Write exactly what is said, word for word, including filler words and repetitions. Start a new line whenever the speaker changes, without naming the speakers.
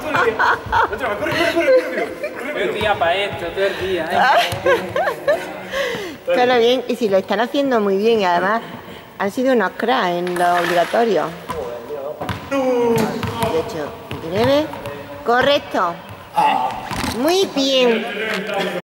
corre, corre, corre.
Todo el día para esto, todo el día. ¿eh?
Claro, bien, y si lo están haciendo muy bien, y además han sido unos cracks en lo obligatorio. De hecho, veintinueve. Correcto. Muy bien.